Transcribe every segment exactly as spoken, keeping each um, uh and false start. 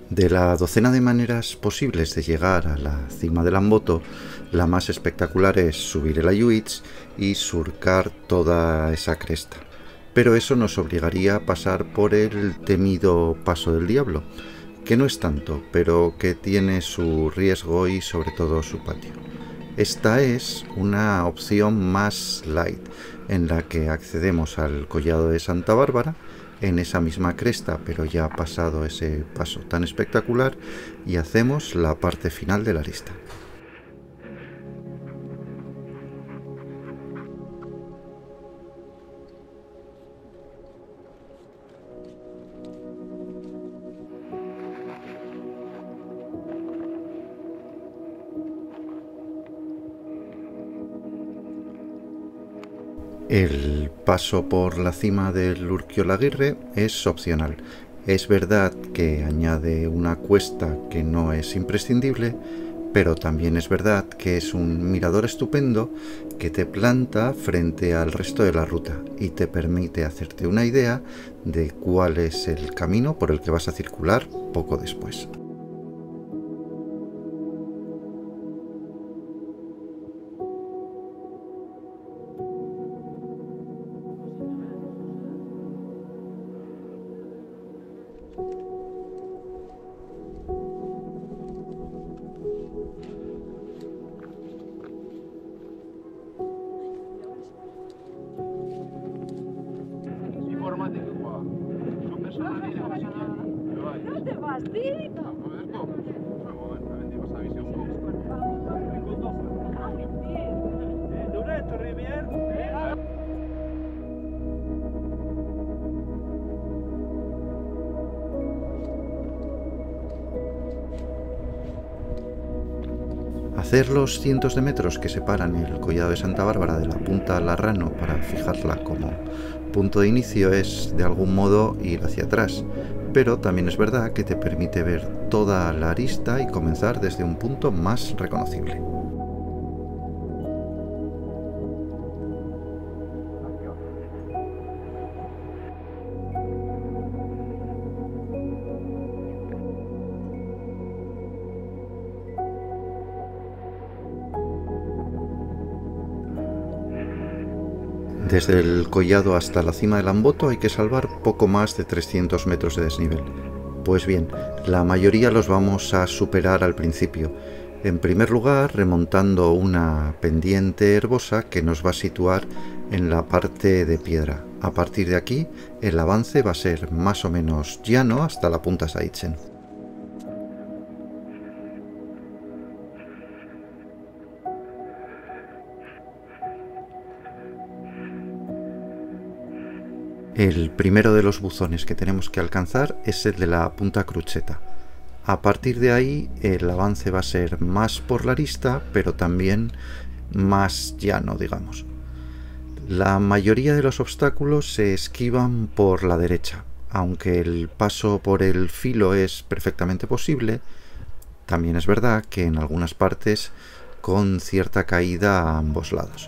De la docena de maneras posibles de llegar a la cima del Amboto, la más espectacular es subir el Ayuitz y surcar toda esa cresta. Pero eso nos obligaría a pasar por el temido Paso del Diablo, que no es tanto, pero que tiene su riesgo y sobre todo su patio. Esta es una opción más light, en la que accedemos al Collado de Santa Bárbara, en esa misma cresta, pero ya ha pasado ese paso tan espectacular, y hacemos la parte final de la lista. El paso por la cima del Urquiolaguirre es opcional. Es verdad que añade una cuesta que no es imprescindible, pero también es verdad que es un mirador estupendo que te planta frente al resto de la ruta y te permite hacerte una idea de cuál es el camino por el que vas a circular poco después. No te vas, tío. Hacer los cientos de metros que separan el Collado de Santa Bárbara de la punta Larrano para fijarla como punto de inicio es de algún modo ir hacia atrás, pero también es verdad que te permite ver toda la arista y comenzar desde un punto más reconocible. Desde el collado hasta la cima del Amboto hay que salvar poco más de trescientos metros de desnivel. Pues bien, la mayoría los vamos a superar al principio. En primer lugar, remontando una pendiente herbosa que nos va a situar en la parte de piedra. A partir de aquí, el avance va a ser más o menos llano hasta la punta Saitzen. El primero de los buzones que tenemos que alcanzar es el de la punta Crucheta. A partir de ahí el avance va a ser más por la arista, pero también más llano, digamos. La mayoría de los obstáculos se esquivan por la derecha, aunque el paso por el filo es perfectamente posible. También es verdad que en algunas partes con cierta caída a ambos lados.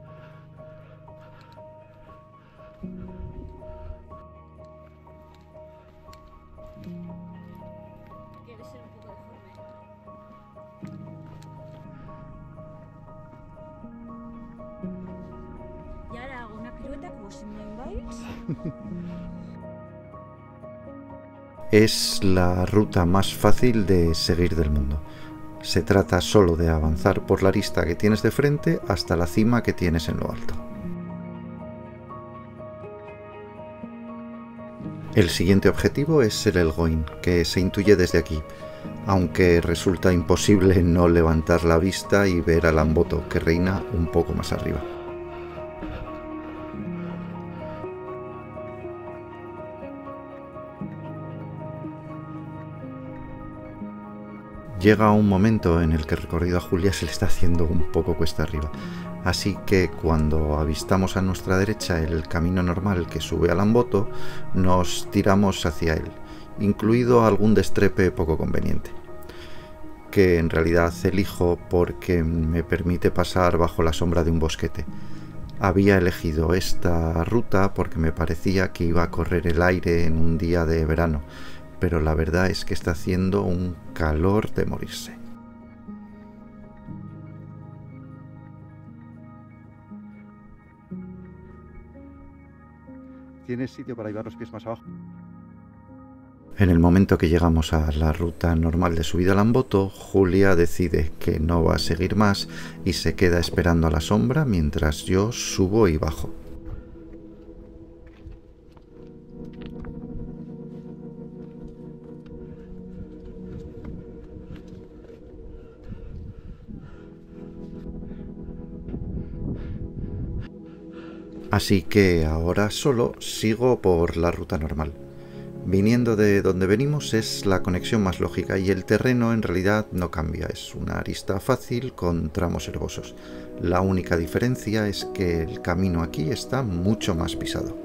Y ahora hago una pirueta como si me vengáis. Es la ruta más fácil de seguir del mundo. Se trata solo de avanzar por la arista que tienes de frente hasta la cima que tienes en lo alto. El siguiente objetivo es el Elgoin, que se intuye desde aquí, aunque resulta imposible no levantar la vista y ver al Amboto, que reina un poco más arriba. Llega un momento en el que el recorrido a Julia se le está haciendo un poco cuesta arriba, así que cuando avistamos a nuestra derecha el camino normal que sube al Amboto, nos tiramos hacia él, incluido algún destrepe poco conveniente, que en realidad elijo porque me permite pasar bajo la sombra de un bosquete. Había elegido esta ruta porque me parecía que iba a correr el aire en un día de verano, pero la verdad es que está haciendo un calor de morirse. ¿Tienes sitio para llevar los pies más abajo? En el momento que llegamos a la ruta normal de subida a Lamboto, Julia decide que no va a seguir más y se queda esperando a la sombra mientras yo subo y bajo. Así que ahora solo sigo por la ruta normal. Viniendo de donde venimos es la conexión más lógica y el terreno en realidad no cambia, es una arista fácil con tramos herbosos. La única diferencia es que el camino aquí está mucho más pisado.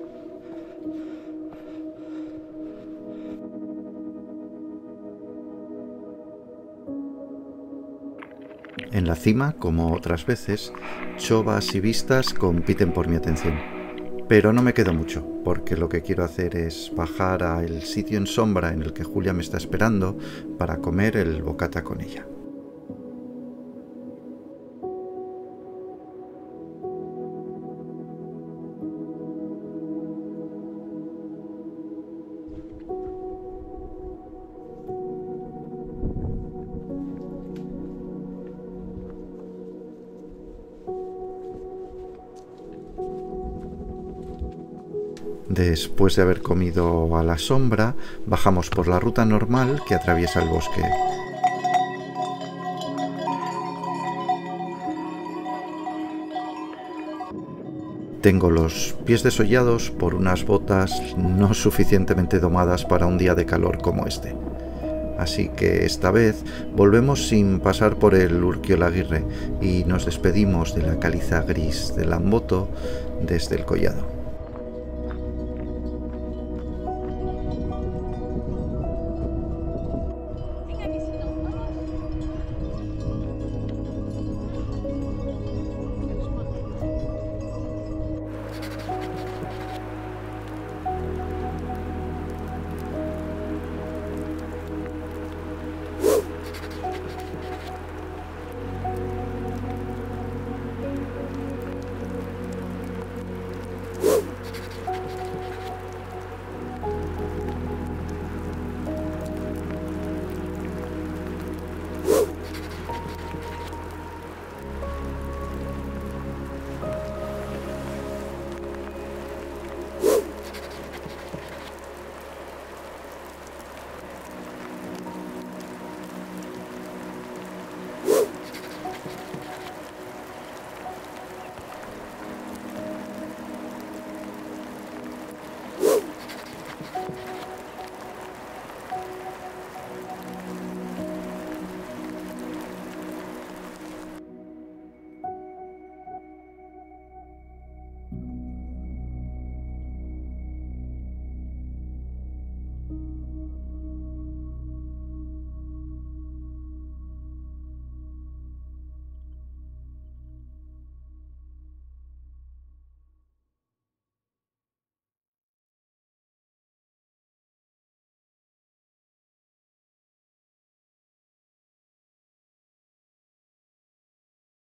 En la cima, como otras veces, chovas y vistas compiten por mi atención. Pero no me quedo mucho, porque lo que quiero hacer es bajar al sitio en sombra en el que Julia me está esperando para comer el bocata con ella. Después de haber comido a la sombra, bajamos por la ruta normal que atraviesa el bosque. Tengo los pies desollados por unas botas no suficientemente domadas para un día de calor como este. Así que esta vez volvemos sin pasar por el Urkiolaguirre y nos despedimos de la caliza gris de Lamboto desde el collado.